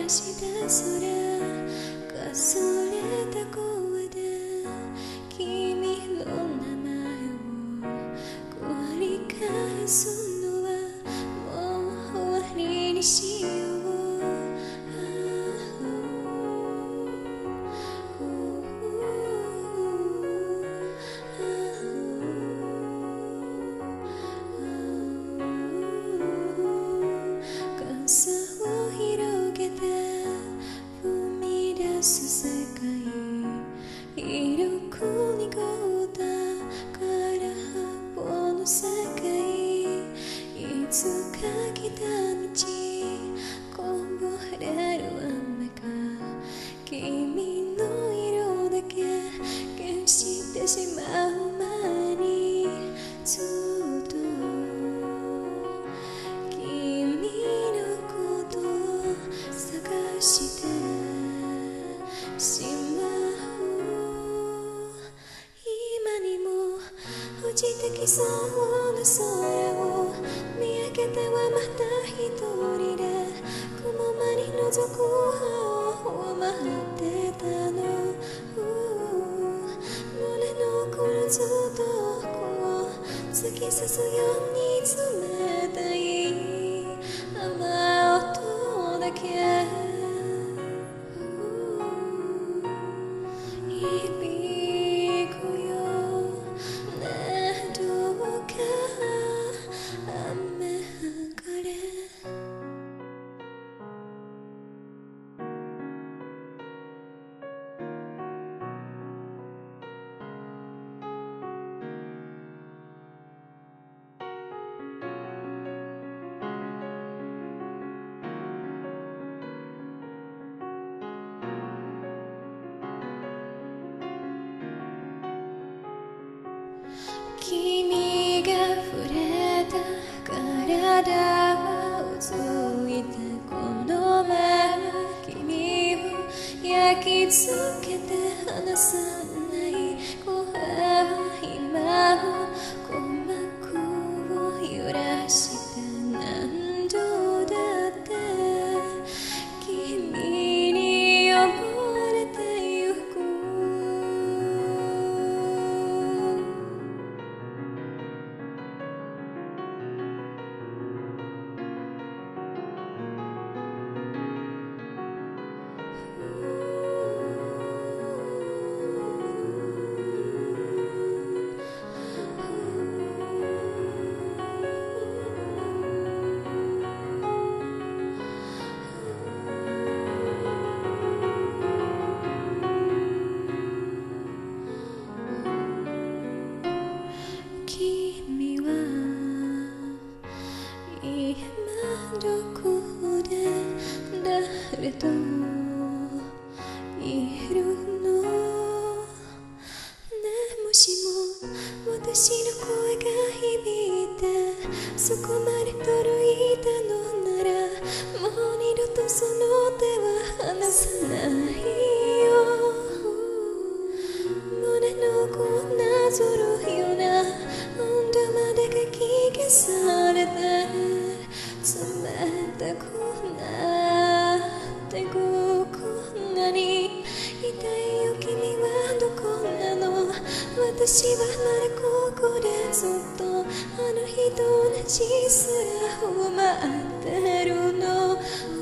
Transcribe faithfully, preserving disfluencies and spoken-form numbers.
した空かすれた声で君の名前を繰り返すのはもう終わりにしよう。傘を広げて踏み出す世界、色く濁った空箱の世界、いつか来た道こぼれる雨が君の色だけ消してしまう前にずっとしてしまう。今にも落ちてきそうな空を見上げてはまた一人で雲間に覗く青を待ってたの。胸の奥のずっとこう突き刺すように冷たい雨音だけ君が触れた体をついてこのまま君を焼き付けて離さない声は今も鼓膜を揺らして何度だって君に溺れてゆく。君は今どこで誰といるのね。もしも私の声が響いてそこまで届いたのならもう二度とその手は離さないよ。胸の奥をなぞるような温度までかき消されて冷たくなってく。こんなに痛いよ君はどこなの。私はまだここでずっとあの日と同じ空を待ってるの。